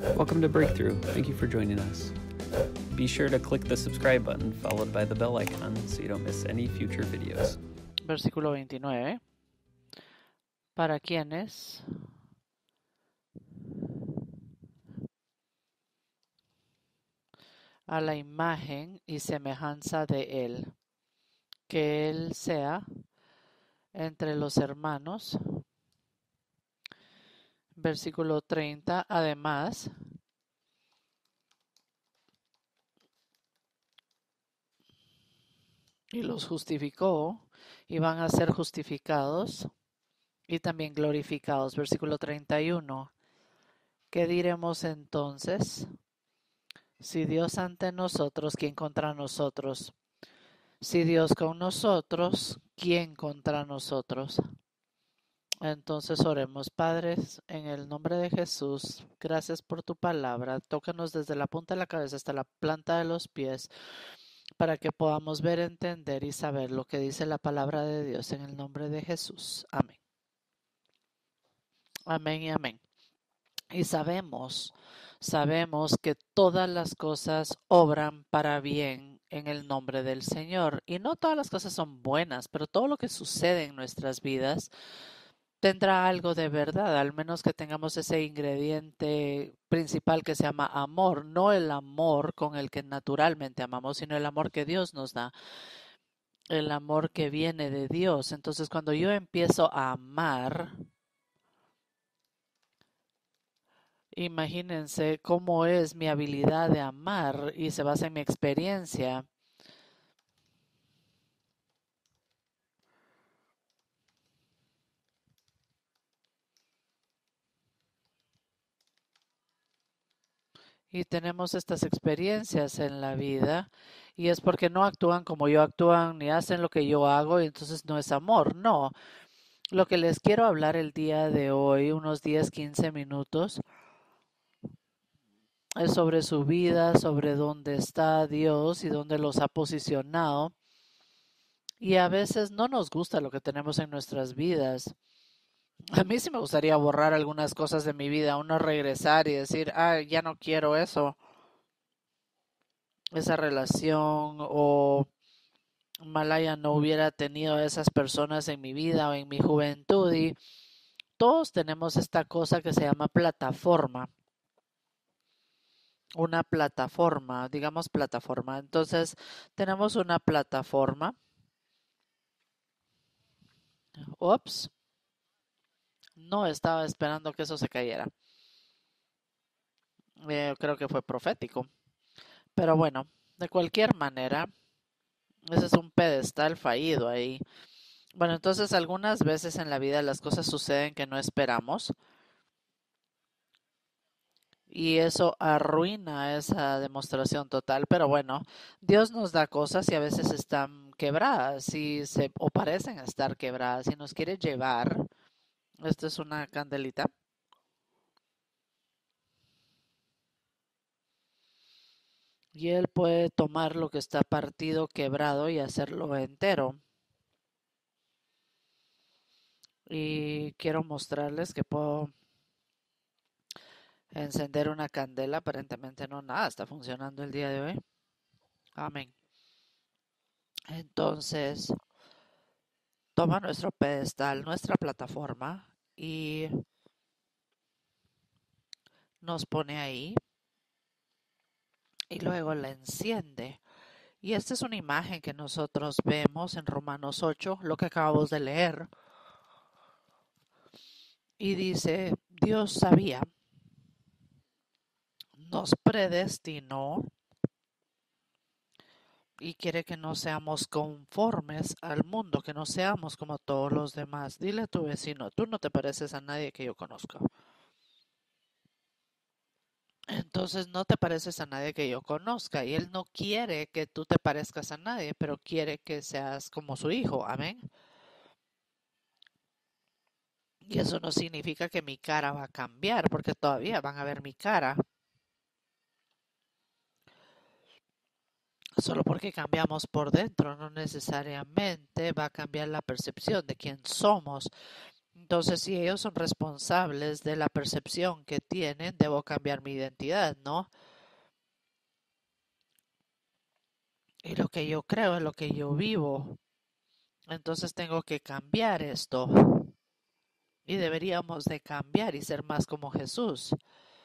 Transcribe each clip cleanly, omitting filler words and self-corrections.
Welcome to Breakthrough. Thank you for joining us. Be sure to click the subscribe button followed by the bell icon so you don't miss any future videos. Versículo 29. Para quienes a la imagen y semejanza de Él, que Él sea entre los hermanos. Versículo 30. Además, y los justificó, y van a ser justificados y también glorificados. Versículo 31. ¿Qué diremos entonces? Si Dios ante nosotros, ¿quién contra nosotros? Si Dios con nosotros, ¿quién contra nosotros? Entonces oremos, Padres, en el nombre de Jesús, gracias por tu palabra. Tócanos desde la punta de la cabeza hasta la planta de los pies para que podamos ver, entender y saber lo que dice la palabra de Dios en el nombre de Jesús. Amén. Amén y amén. Y sabemos que todas las cosas obran para bien en el nombre del Señor. Y no todas las cosas son buenas, pero todo lo que sucede en nuestras vidas tendrá algo de verdad, al menos que tengamos ese ingrediente principal que se llama amor, no el amor con el que naturalmente amamos, sino el amor que Dios nos da, el amor que viene de Dios. Entonces, cuando yo empiezo a amar, imagínense cómo es mi habilidad de amar y se basa en mi experiencia. Y tenemos estas experiencias en la vida y es porque no actúan como yo actúan ni hacen lo que yo hago y entonces no es amor, no. Lo que les quiero hablar el día de hoy, unos 10, 15 minutos, es sobre su vida, sobre dónde está Dios y dónde los ha posicionado. Y a veces no nos gusta lo que tenemos en nuestras vidas. A mí sí me gustaría borrar algunas cosas de mi vida, uno regresar y decir, ya no quiero eso, esa relación, o Malaya no hubiera tenido a esas personas en mi vida o en mi juventud. Y todos tenemos esta cosa que se llama plataforma. Una plataforma, digamos plataforma. Entonces, tenemos una plataforma. Ups, no estaba esperando que eso se cayera. Creo que fue profético. Pero bueno, de cualquier manera, ese es un pedestal fallido ahí. Bueno, entonces algunas veces en la vida las cosas suceden que no esperamos y eso arruina esa demostración total. Pero bueno, Dios nos da cosas y a veces están quebradas o parecen estar quebradas y nos quiere llevar. Esto es una candelita. Y Él puede tomar lo que está partido, quebrado y hacerlo entero. Y quiero mostrarles que puedo encender una candela. Aparentemente no, nada está funcionando el día de hoy. Amén. Entonces, toma nuestro pedestal, nuestra plataforma y nos pone ahí y luego la enciende. Y esta es una imagen que nosotros vemos en Romanos 8, lo que acabamos de leer. Y dice, Dios sabía, nos predestinó y quiere que no seamos conformes al mundo, que no seamos como todos los demás. Dile a tu vecino, tú no te pareces a nadie que yo conozca. Entonces no te pareces a nadie que yo conozca y Él no quiere que tú te parezcas a nadie, pero quiere que seas como su hijo. Amén. Y eso no significa que mi cara va a cambiar, porque todavía van a ver mi cara. Solo porque cambiamos por dentro, no necesariamente va a cambiar la percepción de quién somos. Entonces, si ellos son responsables de la percepción que tienen, debo cambiar mi identidad, ¿no? Y lo que yo creo es lo que yo vivo. Entonces tengo que cambiar esto. Y deberíamos de cambiar y ser más como Jesús.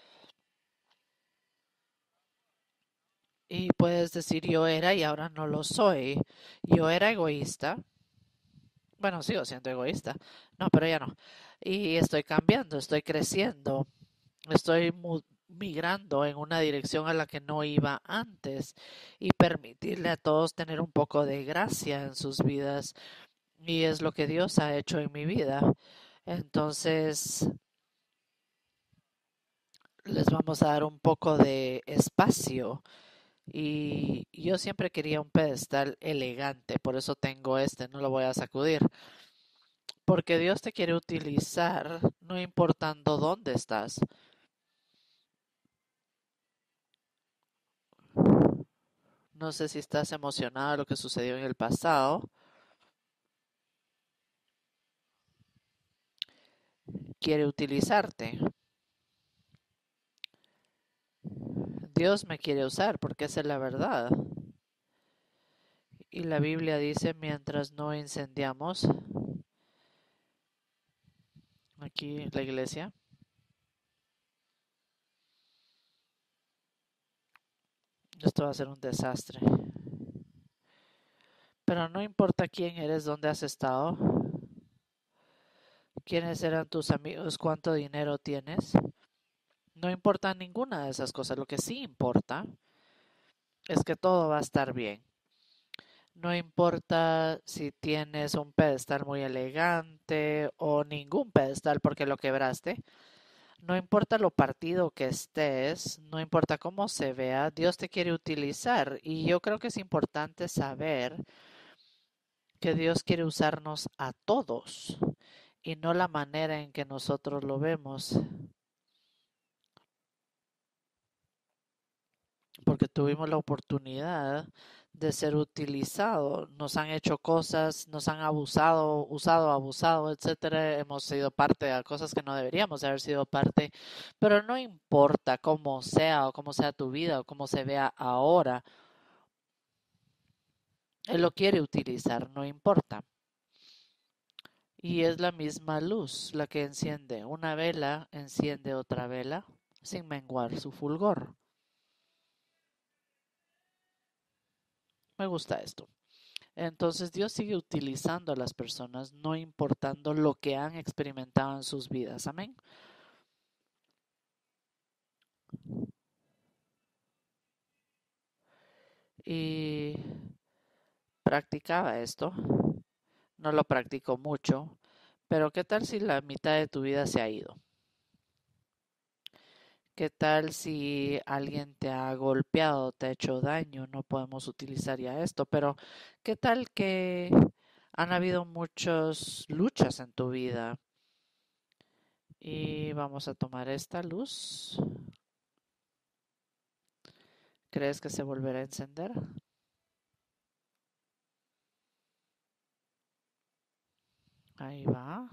Y puedes decir yo era y ahora no lo soy. Yo era egoísta. Bueno, sigo siendo egoísta. No, pero ya no. Y estoy cambiando, estoy creciendo, estoy migrando en una dirección a la que no iba antes y permitirle a todos tener un poco de gracia en sus vidas. Y es lo que Dios ha hecho en mi vida. Entonces, les vamos a dar un poco de espacio. Y yo siempre quería un pedestal elegante, por eso tengo este, no lo voy a sacudir. Porque Dios te quiere utilizar, no importando dónde estás. No sé si estás emocionado de lo que sucedió en el pasado. Quiere utilizarte. Dios me quiere usar porque esa es la verdad. Y la Biblia dice, mientras no incendiamos aquí la iglesia, esto va a ser un desastre. Pero no importa quién eres, dónde has estado, quiénes eran tus amigos, cuánto dinero tienes. No importa ninguna de esas cosas. Lo que sí importa es que todo va a estar bien. No importa si tienes un pedestal muy elegante o ningún pedestal porque lo quebraste. No importa lo partido que estés, no importa cómo se vea, Dios te quiere utilizar. Y yo creo que es importante saber que Dios quiere usarnos a todos y no la manera en que nosotros lo vemos. Porque tuvimos la oportunidad de ser utilizados, nos han hecho cosas, nos han abusado, usado, abusado, etcétera, hemos sido parte de cosas que no deberíamos haber sido parte, pero no importa cómo sea o cómo sea tu vida o cómo se vea ahora, Él lo quiere utilizar, no importa. Y es la misma luz la que enciende una vela, enciende otra vela sin menguar su fulgor. Me gusta esto. Entonces Dios sigue utilizando a las personas, no importando lo que han experimentado en sus vidas. Amén. Y practicaba esto. No lo practico mucho. Pero ¿qué tal si la mitad de tu vida se ha ido? ¿Qué tal si alguien te ha golpeado, te ha hecho daño? No podemos utilizar ya esto, pero ¿qué tal que han habido muchas luchas en tu vida? Y vamos a tomar esta luz. ¿Crees que se volverá a encender? Ahí va.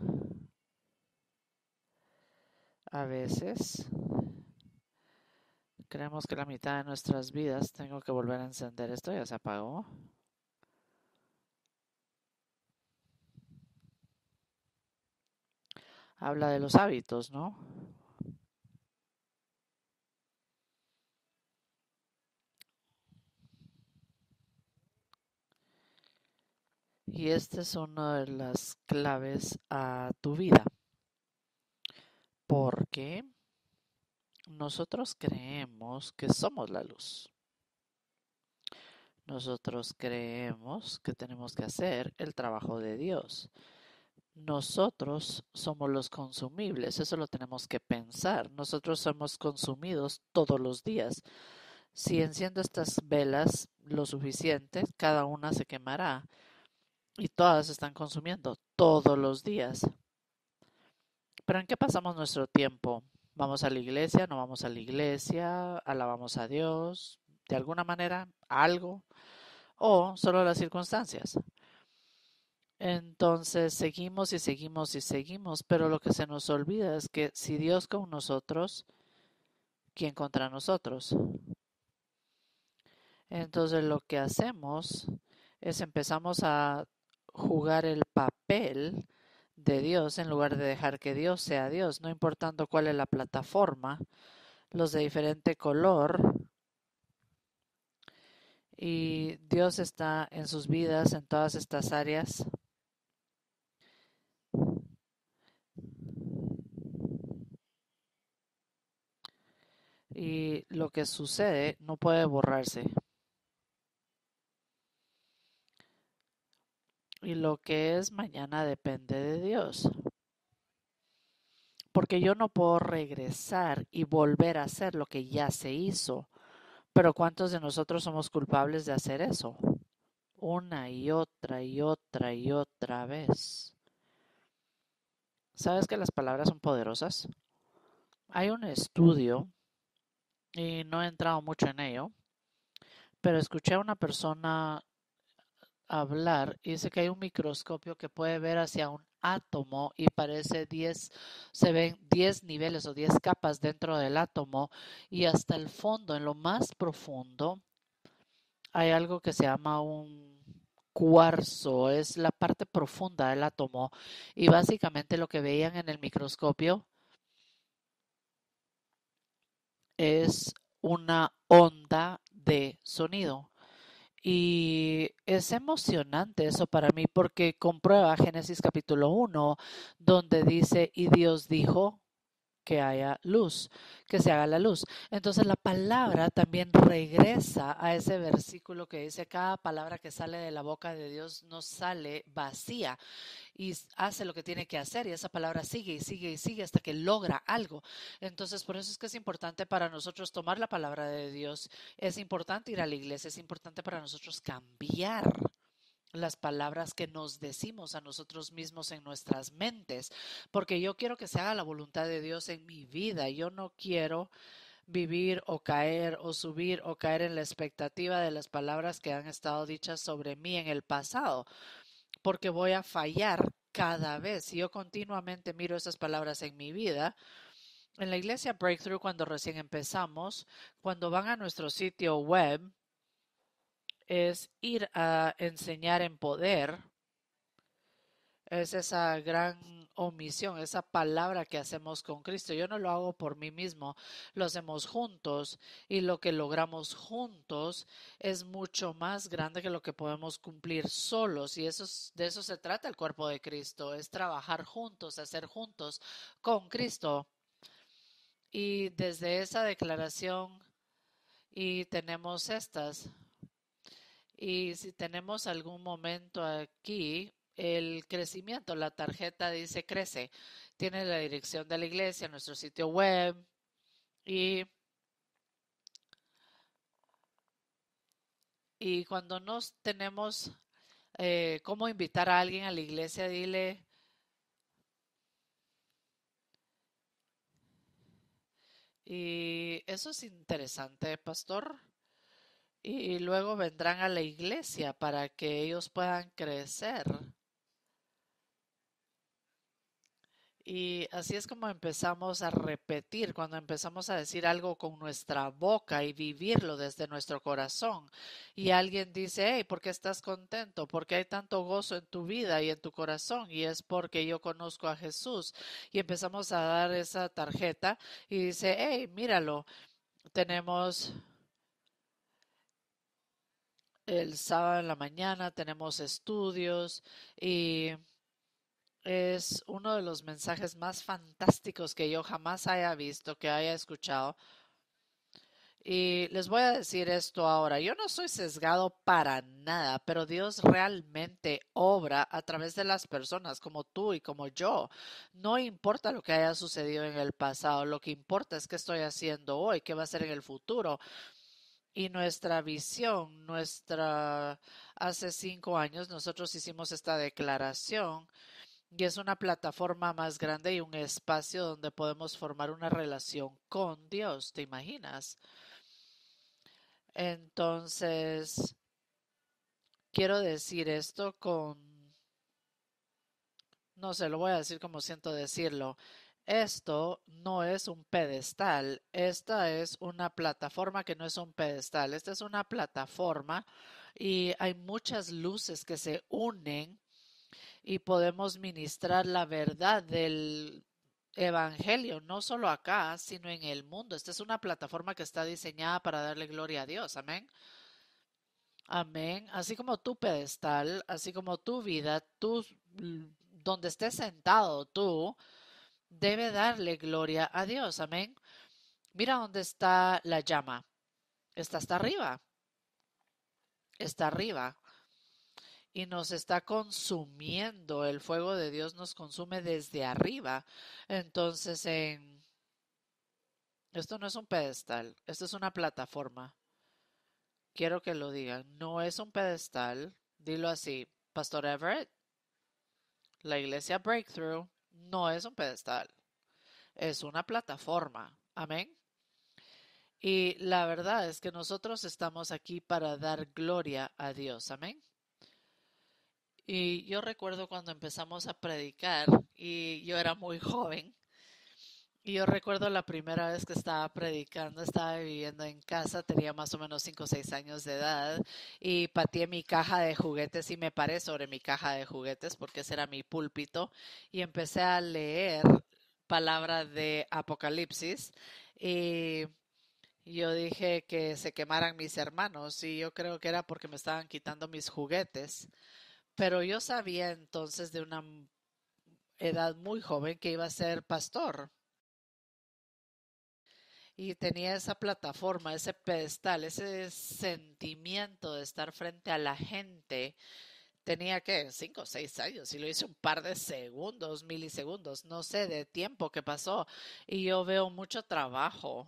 A veces creemos que la mitad de nuestras vidas tengo que volver a encender esto, ya se apagó. Habla de los hábitos, ¿no? Y esta es una de las claves a tu vida. Porque nosotros creemos que somos la luz. Nosotros creemos que tenemos que hacer el trabajo de Dios. Nosotros somos los consumibles, eso lo tenemos que pensar. Nosotros somos consumidos todos los días. Si enciendo estas velas lo suficiente, cada una se quemará y todas están consumiendo todos los días. Pero ¿en qué pasamos nuestro tiempo? ¿Vamos a la iglesia? ¿No vamos a la iglesia? ¿Alabamos a Dios? ¿De alguna manera? ¿Algo? ¿O solo las circunstancias? Entonces seguimos y seguimos y seguimos, pero lo que se nos olvida es que si Dios con nosotros, ¿quién contra nosotros? Entonces lo que hacemos es empezamos a jugar el papel de Dios en lugar de dejar que Dios sea Dios, no importando cuál es la plataforma, los de diferente color. Y Dios está en sus vidas en todas estas áreas. Y lo que sucede no puede borrarse. Y lo que es mañana depende de Dios. Porque yo no puedo regresar y volver a hacer lo que ya se hizo. Pero ¿cuántos de nosotros somos culpables de hacer eso? Una y otra y otra y otra vez. ¿Sabes que las palabras son poderosas? Hay un estudio, y no he entrado mucho en ello, pero escuché a una persona hablar y dice que hay un microscopio que puede ver hacia un átomo y parece 10, se ven 10 niveles o 10 capas dentro del átomo y hasta el fondo, en lo más profundo, hay algo que se llama un cuarzo, es la parte profunda del átomo y básicamente lo que veían en el microscopio es una onda de sonido. Y es emocionante eso para mí porque comprueba Génesis capítulo 1, donde dice, y Dios dijo que haya luz, que se haga la luz. Entonces la palabra también regresa a ese versículo que dice, cada palabra que sale de la boca de Dios no sale vacía y hace lo que tiene que hacer y esa palabra sigue y sigue y sigue hasta que logra algo. Entonces, por eso es que es importante para nosotros tomar la palabra de Dios, es importante ir a la iglesia, es importante para nosotros cambiar las palabras que nos decimos a nosotros mismos en nuestras mentes, porque yo quiero que se haga la voluntad de Dios en mi vida, yo no quiero vivir o caer o subir o caer en la expectativa de las palabras que han estado dichas sobre mí en el pasado porque voy a fallar cada vez. Si yo continuamente miro esas palabras en mi vida, en la iglesia Breakthrough, cuando recién empezamos, cuando van a nuestro sitio web, es ir a enseñar en poder. Es esa gran omisión, esa palabra que hacemos con Cristo. Yo no lo hago por mí mismo, lo hacemos juntos y lo que logramos juntos es mucho más grande que lo que podemos cumplir solos y de eso se trata el cuerpo de Cristo, es trabajar juntos, hacer juntos con Cristo. Y desde esa declaración y tenemos estas. Y si tenemos algún momento aquí, el crecimiento, la tarjeta dice crece, tiene la dirección de la iglesia, nuestro sitio web y, y cuando nos tenemos cómo invitar a alguien a la iglesia, dile, y eso es interesante, pastor. Y luego vendrán a la iglesia para que ellos puedan crecer. Y así es como empezamos a repetir, cuando empezamos a decir algo con nuestra boca y vivirlo desde nuestro corazón. Y alguien dice, hey, ¿por qué estás contento? ¿Por qué hay tanto gozo en tu vida y en tu corazón? Y es porque yo conozco a Jesús. Y empezamos a dar esa tarjeta y dice, hey, míralo, tenemos el sábado en la mañana, tenemos estudios y es uno de los mensajes más fantásticos que yo jamás haya visto, que haya escuchado. Y les voy a decir esto ahora. Yo no soy sesgado para nada, pero Dios realmente obra a través de las personas como tú y como yo. No importa lo que haya sucedido en el pasado, lo que importa es qué estoy haciendo hoy, qué va a ser en el futuro. Y nuestra visión, hace 5 años nosotros hicimos esta declaración y es una plataforma más grande y un espacio donde podemos formar una relación con Dios, ¿te imaginas? Entonces, quiero decir esto con No sé, lo voy a decir como siento decirlo. Esto no es un pedestal, esta es una plataforma que no es un pedestal, esta es una plataforma y hay muchas luces que se unen y podemos ministrar la verdad del evangelio, no solo acá, sino en el mundo. Esta es una plataforma que está diseñada para darle gloria a Dios. Amén. Amén. Así como tu pedestal, así como tu vida, donde estés sentado tú, debe darle gloria a Dios. Amén. Mira dónde está la llama. Está hasta arriba. Está arriba. Y nos está consumiendo. El fuego de Dios nos consume desde arriba. Entonces, esto no es un pedestal. Esto es una plataforma. Quiero que lo digan. No es un pedestal. Dilo así. Pastor Everett, la iglesia Breakthrough no es un pedestal. Es una plataforma. Amén. Y la verdad es que nosotros estamos aquí para dar gloria a Dios. Amén. Y yo recuerdo cuando empezamos a predicar y yo era muy joven. Y yo recuerdo la primera vez que estaba predicando, estaba viviendo en casa, tenía más o menos 5 o 6 años de edad y pateé mi caja de juguetes y me paré sobre mi caja de juguetes porque ese era mi púlpito y empecé a leer palabra de Apocalipsis y yo dije que se quemaran mis hermanos y yo creo que era porque me estaban quitando mis juguetes. Pero yo sabía entonces de una edad muy joven que iba a ser pastor y tenía esa plataforma, ese pedestal, ese sentimiento de estar frente a la gente. Tenía que 5 o 6 años y lo hice un par de segundos, milisegundos, no sé, de tiempo que pasó y yo veo mucho trabajo.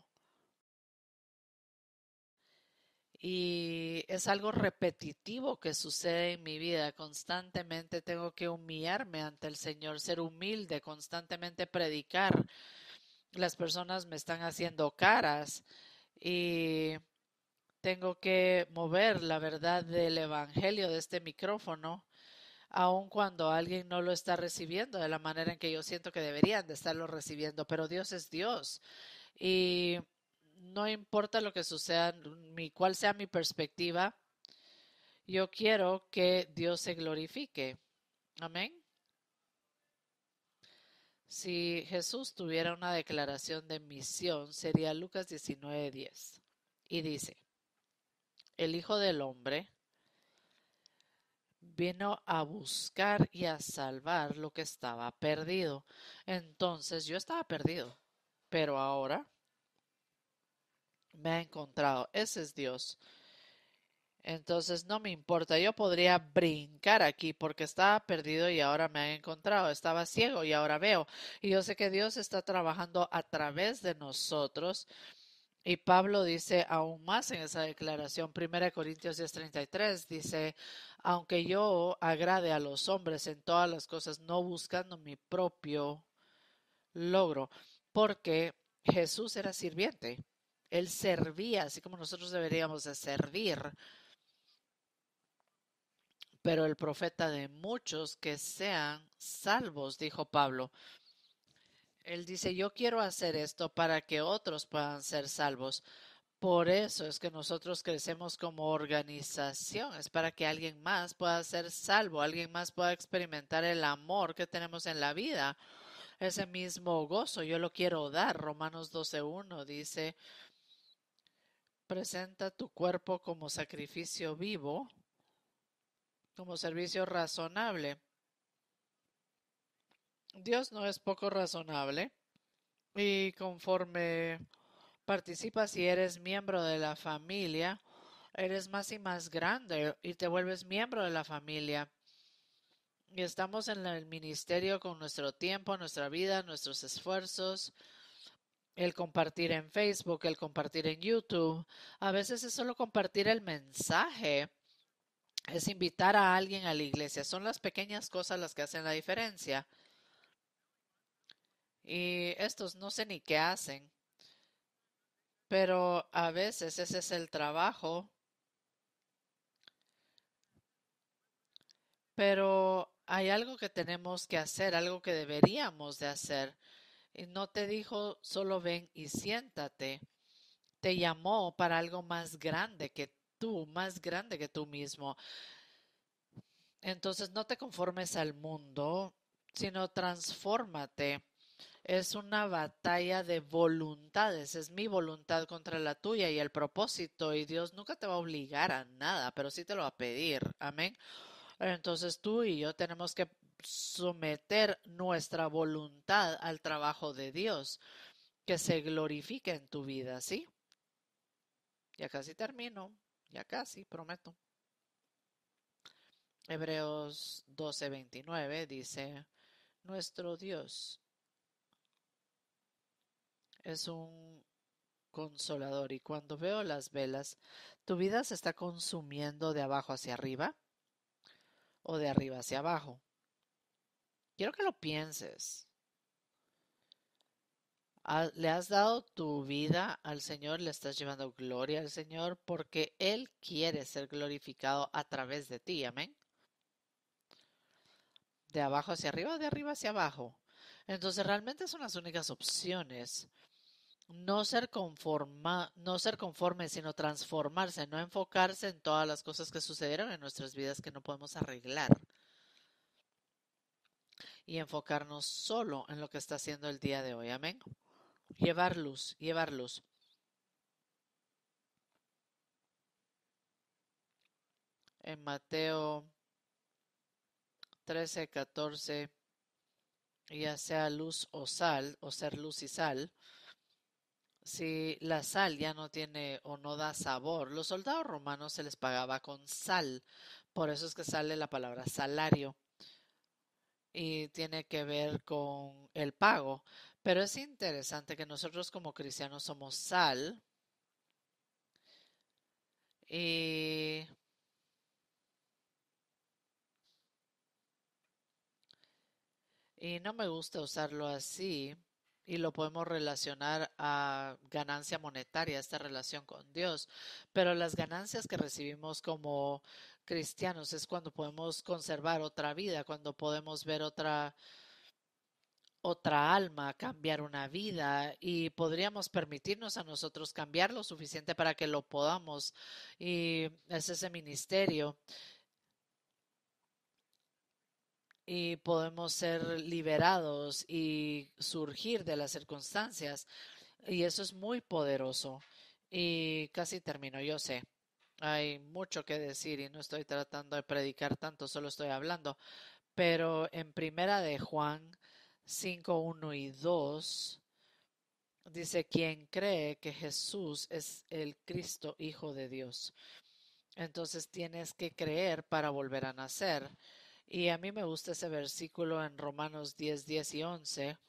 Y es algo repetitivo que sucede en mi vida. Constantemente tengo que humillarme ante el Señor, ser humilde, constantemente predicar. Las personas me están haciendo caras y tengo que mover la verdad del Evangelio de este micrófono, aun cuando alguien no lo está recibiendo de la manera en que yo siento que deberían de estarlo recibiendo. Pero Dios es Dios y no importa lo que suceda, cuál sea mi perspectiva, yo quiero que Dios se glorifique. Amén. Si Jesús tuviera una declaración de misión, sería Lucas 19:10. Y dice, el Hijo del Hombre vino a buscar y a salvar lo que estaba perdido. Entonces yo estaba perdido, pero ahora me ha encontrado. Ese es Dios. Entonces no me importa, yo podría brincar aquí porque estaba perdido y ahora me han encontrado, estaba ciego y ahora veo. Y yo sé que Dios está trabajando a través de nosotros. Y Pablo dice aún más en esa declaración, 1 Corintios 10:33, dice, aunque yo agrade a los hombres en todas las cosas, no buscando mi propio logro, porque Jesús era sirviente. Él servía, así como nosotros deberíamos de servir, pero el profeta de muchos que sean salvos, dijo Pablo. Él dice, yo quiero hacer esto para que otros puedan ser salvos. Por eso es que nosotros crecemos como organización, es para que alguien más pueda ser salvo, alguien más pueda experimentar el amor que tenemos en la vida. Ese mismo gozo yo lo quiero dar. Romanos 12:1 dice, presenta tu cuerpo como sacrificio vivo, como servicio razonable. Dios no es poco razonable y conforme participas y eres miembro de la familia, eres más y más grande y te vuelves miembro de la familia. Y estamos en el ministerio con nuestro tiempo, nuestra vida, nuestros esfuerzos, el compartir en Facebook, el compartir en YouTube. A veces es solo compartir el mensaje, es invitar a alguien a la iglesia. Son las pequeñas cosas las que hacen la diferencia. Y estos no sé ni qué hacen, pero a veces ese es el trabajo. Pero hay algo que tenemos que hacer, algo que deberíamos de hacer. Y no te dijo solo ven y siéntate. Te llamó para algo más grande que tú mismo. Entonces no te conformes al mundo, sino transfórmate. Es una batalla de voluntades, es mi voluntad contra la tuya y el propósito, y Dios nunca te va a obligar a nada, pero sí te lo va a pedir, amén. Entonces tú y yo tenemos que someter nuestra voluntad al trabajo de Dios, que se glorifique en tu vida, ¿sí? Ya casi termino, ya casi, prometo. Hebreos 12:29 dice, nuestro Dios es un consolador y cuando veo las velas, ¿tu vida se está consumiendo de abajo hacia arriba o de arriba hacia abajo? Quiero que lo pienses. ¿Le has dado tu vida al Señor? ¿Le estás llevando gloria al Señor? Porque Él quiere ser glorificado a través de ti, amén. ¿De abajo hacia arriba o de arriba hacia abajo? Entonces realmente son las únicas opciones. No ser conforme, sino transformarse, no enfocarse en todas las cosas que sucedieron en nuestras vidas que no podemos arreglar y enfocarnos solo en lo que está haciendo el día de hoy. Amén. Llevar luz, llevar luz. En Mateo 13:14, ya sea luz o sal, o ser luz y sal, si la sal ya no tiene o no da sabor, los soldados romanos se les pagaba con sal, por eso es que sale la palabra salario y tiene que ver con el pago. Pero es interesante que nosotros como cristianos somos sal y, y no me gusta usarlo así y lo podemos relacionar a ganancia monetaria, esta relación con Dios. Pero las ganancias que recibimos como cristianos es cuando podemos conservar otra vida, cuando podemos ver otra alma, cambiar una vida y podríamos permitirnos a nosotros cambiar lo suficiente para que lo podamos. Y es ese ministerio y podemos ser liberados y surgir de las circunstancias y eso es muy poderoso. Y casi termino, yo sé. Hay mucho que decir y no estoy tratando de predicar tanto, solo estoy hablando. Pero en Primera de Juan 5:1 y 2 dice, quien cree que Jesús es el Cristo, Hijo de Dios. Entonces tienes que creer para volver a nacer. Y a mí me gusta ese versículo en Romanos 10:10 y 11.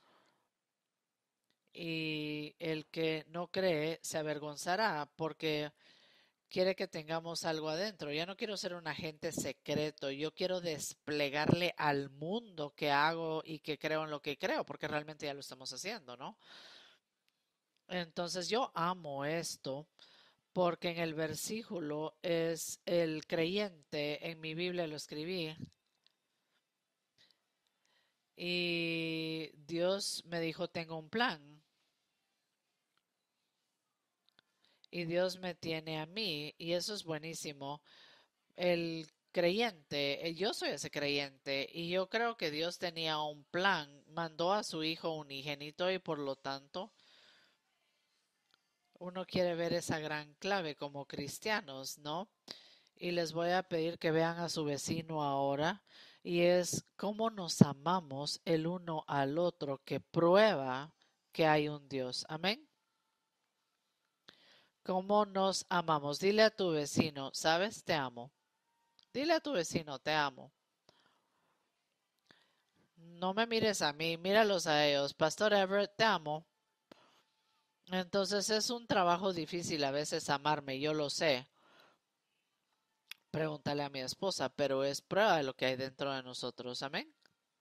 Y el que no cree se avergonzará porque quiere que tengamos algo adentro. Ya no quiero ser un agente secreto, yo quiero desplegarle al mundo que hago y que creo en lo que creo, porque realmente ya lo estamos haciendo, ¿no? Entonces yo amo esto porque en el versículo es el creyente, en mi Biblia lo escribí, y Dios me dijo, tengo un plan, y Dios me tiene a mí, y eso es buenísimo. El creyente, yo soy ese creyente, y yo creo que Dios tenía un plan, mandó a su Hijo unigénito, y por lo tanto, uno quiere ver esa gran clave como cristianos, ¿no? Y les voy a pedir que vean a su vecino ahora y es cómo nos amamos el uno al otro que prueba que hay un Dios. Amén. ¿Cómo nos amamos? Dile a tu vecino, ¿sabes? Te amo. Dile a tu vecino, te amo. No me mires a mí, míralos a ellos. Pastor Everett, te amo. Entonces es un trabajo difícil a veces amarme, yo lo sé. Pregúntale a mi esposa, pero es prueba de lo que hay dentro de nosotros. Amén.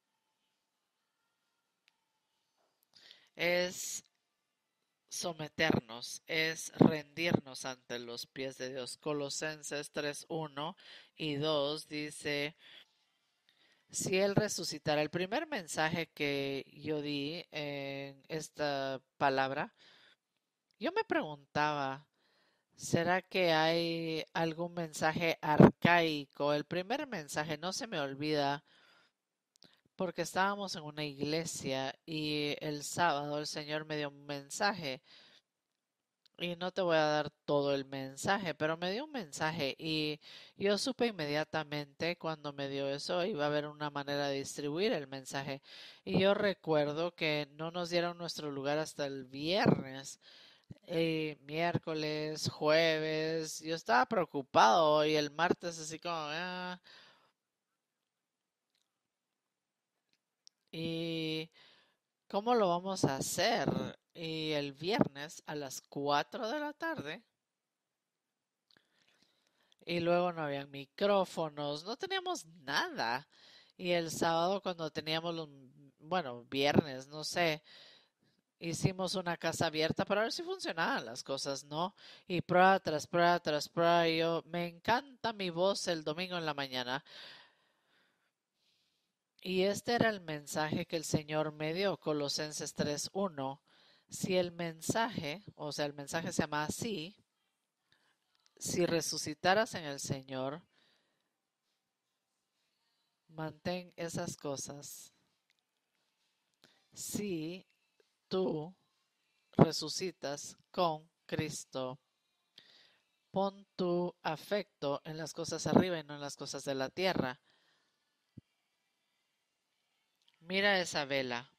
Es someternos, es rendirnos ante los pies de Dios. Colosenses 3:1 y 2 dice, si Él resucitara. El primer mensaje que yo di en esta palabra, yo me preguntaba, ¿será que hay algún mensaje arcaico? El primer mensaje no se me olvida porque estábamos en una iglesia y el sábado el Señor me dio un mensaje. Y no te voy a dar todo el mensaje, pero me dio un mensaje y yo supe inmediatamente cuando me dio eso, iba a haber una manera de distribuir el mensaje. Y yo recuerdo que no nos dieron nuestro lugar hasta el viernes, miércoles, jueves. Yo estaba preocupado y el martes así como, ¿y cómo lo vamos a hacer? Y el viernes a las 4 de la tarde. Y luego no había micrófonos, no teníamos nada. Y el sábado cuando teníamos bueno, viernes, no sé, hicimos una casa abierta para ver si funcionaban las cosas, ¿no? Y prueba tras prueba tras prueba. Y yo, me encanta mi voz el domingo en la mañana. Y este era el mensaje que el Señor me dio, Colosenses 3:1. Si el mensaje, o sea, el mensaje se llama así, si resucitaras en el Señor, mantén esas cosas. Si tú resucitas con Cristo, pon tu afecto en las cosas arriba y no en las cosas de la tierra. Mira esa vela.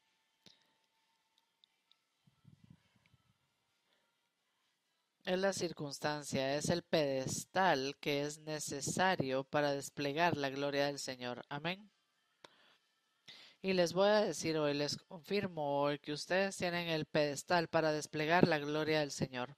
Es la circunstancia, es el pedestal que es necesario para desplegar la gloria del Señor. Amén. Y les voy a decir hoy, les confirmo hoy que ustedes tienen el pedestal para desplegar la gloria del Señor.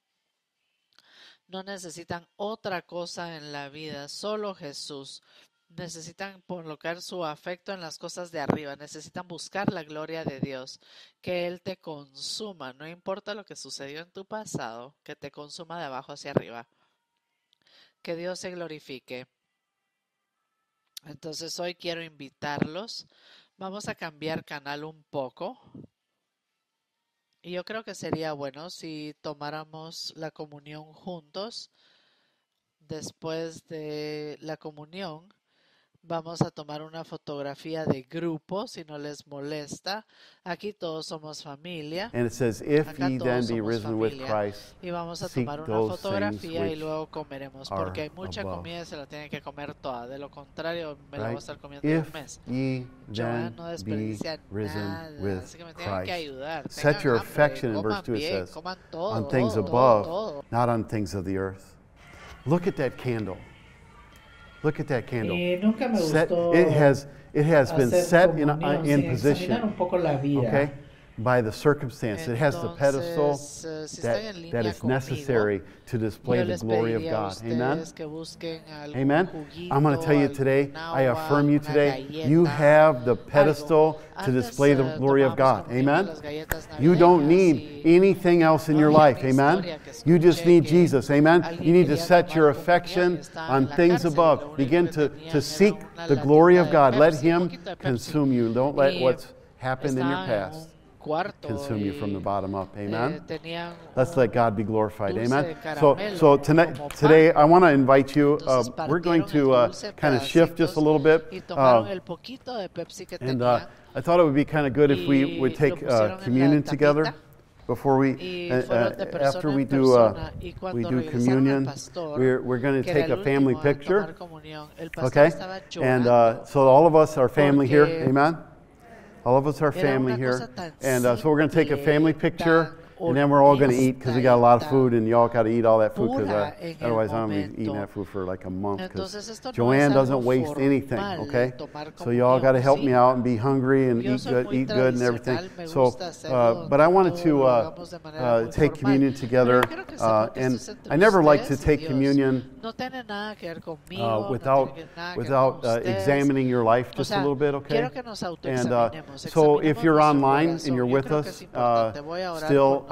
No necesitan otra cosa en la vida, solo Jesús. Necesitan colocar su afecto en las cosas de arriba, necesitan buscar la gloria de Dios, que Él te consuma, no importa lo que sucedió en tu pasado, que te consuma de abajo hacia arriba, que Dios se glorifique. Entonces hoy quiero invitarlos, vamos a cambiar canal un poco, y yo creo que sería bueno si tomáramos la comunión juntos. Después de la comunión, vamos a tomar una fotografía de grupo, si no les molesta. Aquí todos somos familia. And it says, if Acá ye todos then be somos risen with familia. Christ, Y vamos a seek tomar una those fotografía y things luego comeremos, are porque hay mucha above. comida y se la tienen que comer toda. De lo contrario, me la voy a right? estar comiendo en un If mes. ye Joan then no be desperdicia risen nada, with así que me tienen que Christ. ayudar. Set Tengan your hambre, affection, in verse coman 2 it bien, says, coman todo, on things todo, above, todo. not on things of the earth. Look at that candle. Look at that candle. Nunca me Set, gustó it has been hacer set comunión in sin examinar position, un poco la vida. okay, by the circumstance. It has the pedestal Entonces, si están en that línea is conmigo, necessary to display yo the les glory of pediría a God. Amen. ustedes que busquen algún Amen. juguito, I'm going to tell you algún today, I agua, affirm you alguna today, galleta, you have the pedestal to Antes, display the glory of tomábamos God. comunión con Amen. las galletas You don't navideñas need y anything else in no your había life. una Amen. historia que You just escuché need que Jesus. Amen. alguien You need to quería set tomar your comunión y affection estaba en on la things cárcel, above. lo único Begin que to tenían era seek una the glory latita of de God. Let Pepsi, un Him poquito de Pepsi. consume you. Don't let Y what's happened in your estaban en past un cuarto consume you from the y bottom up. Amen. tenían Let's un let God be glorified. dulce Amen. de So, caramelo tonight, como pan. today, I want to invite you. Entonces We're going partieron to el dulce kind of shift just a pedacitos little bit. y tomaron el poquito de Pepsi que And tenían I thought it would be kind of good if we y would lo take pusieron en la communion tapita together before we, y fueron de persona after en we persona. Y we cuando do regresaron al communion. pastor, We're going to que era take el a family último en picture. tomar comunión, el pastor Okay, estaba and llorando so all of us are family here. porque Amen. All of us are era family una here, cosa tan and so we're going to take a simple, family picture. tan And then we're all going to eat because we got a lot of honesta y food, and y'all got to eat all that food because pura en el otherwise I'm going to be eating momento. that food for like a month. Entonces Because esto no Joanne es doesn't algo waste anything, formal, okay? tomar So y'all got to comunión, help ¿sí? me out and be hungry and Yo eat soy good, muy eat good and everything. tradicional, me So, gusta hacerlo, but I wanted todo to lo hagamos de manera muy take formal. communion together, Pero yo quiero que sepan que and esto es entre I never like to ustedes y take Dios. communion No tiene nada que ver conmigo, without no tiene nada que ver without con ustedes. examining your life O just a sea, little bit, okay? quiero que nos And autoexaminemos, so if examinemos you're nuestro online corazón. and you're Yo with creo que us es importante. Voy a orar still, por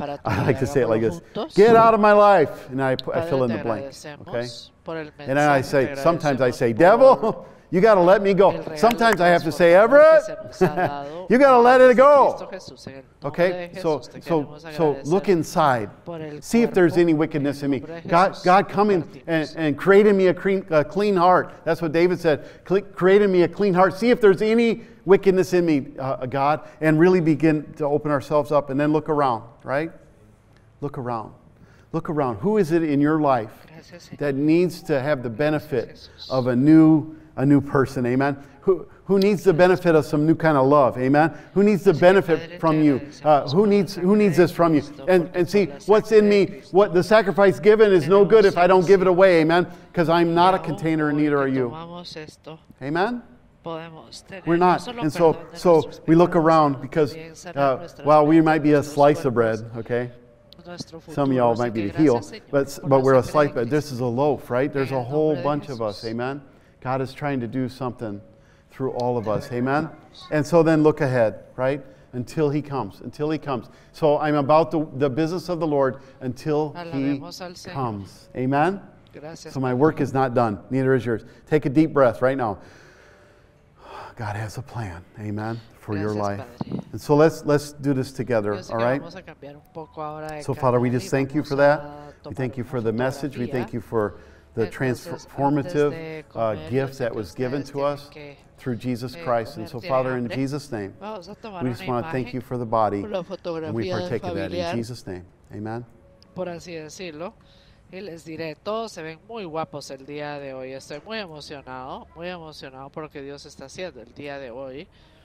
para tu I vida. like to say it like this. Hagámoslo juntos. Get out of my life. And I Padre, fill in te the blank. agradecemos Okay? por el And then I mensaje, say, te sometimes I agradecemos say, por devil, you got to let me go. el regalo Sometimes I have to say, transformador Everett, que se nos ha dado you got to let it de go. Cristo Jesús. En el nombre Okay? de So, Jesús te so, queremos so look agradecer inside. por el See if there's cuerpo. any wickedness in me. En el nombre de God, Jesús, God come in compartimos. and create in me a clean heart. That's what David said. Create in me a clean heart. See if there's any wickedness in me, God, and really begin to open ourselves up and then look around, right? Look around. Look around. Who is it in your life Gracias, Señor. that needs to have the benefit of a new person? Amen. Who needs the benefit of some new kind of love? Amen. Who needs the benefit from you? Who needs this from you? And see, what's in me, what the sacrifice given is no good if I don't give it away. Amen. Because I'm not a container and neither are you. Amen. We're not. And so we look around because, well, we might be a slice of bread, okay? Some of y'all might be the heel, but we're a slice, but this is a loaf, right? There's a whole bunch of us, amen? God is trying to do something through all of us, amen? And so then look ahead, right? Until He comes. So I'm about the business of the Lord until He comes, amen? So my work is not done, neither is yours. Take a deep breath right now. God has a plan, amen, for your life. And so let's do this together, all right? So Father, we just thank you for that. We thank you for the message. We thank you for the transformative gift that was given to us through Jesus Christ. And so Father, in Jesus' name, we just want to thank you for the body, and we partake of that in Jesus' name. Amen. Por así decirlo. Y les diré, todos se ven muy guapos el día de hoy. Estoy muy emocionado por lo que Dios está haciendo el día de hoy.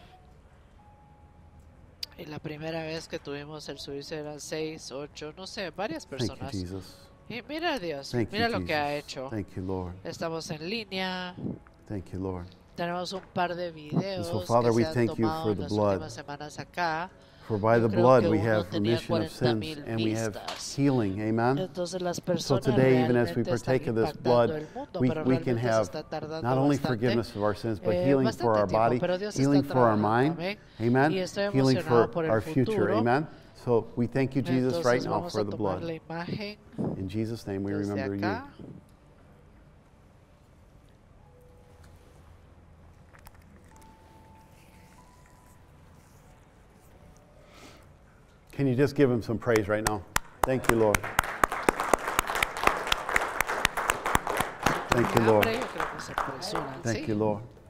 Y la primera vez que tuvimos el subirse eran 6, 8, no sé, varias personas. Thank you, Jesus. Y mira a Dios, Thank mira you, lo Jesus. que ha hecho. Thank you, Lord. Estamos en línea. Thank you, Lord. Tenemos un par de videos And so, Father, que we se han thank you tomado for en the las blood. últimas semanas acá. For by the Yo creo blood que we uno have tenía remission of sins 40,000 and we have vistas. healing. Amen. Entonces las So personas today, even as we realmente están partake of this impactando blood, el mundo, we pero can realmente se have está tardando not only bastante. forgiveness of our sins, but healing for Bastante our tiempo, body, pero Dios healing está for our trabajando, mind. amén. Amen. Y estoy Healing emocionado for por el our future. futuro. Amen. So we thank you, Jesus, Entonces right now vamos for a the tomar blood. la imagen In Jesus' name we desde remember you. acá. Can you just give him some praise right now? Thank you, Lord. Thank you, Lord. Hambre, yo creo que se apresuran, Thank ¿sí? you, Lord.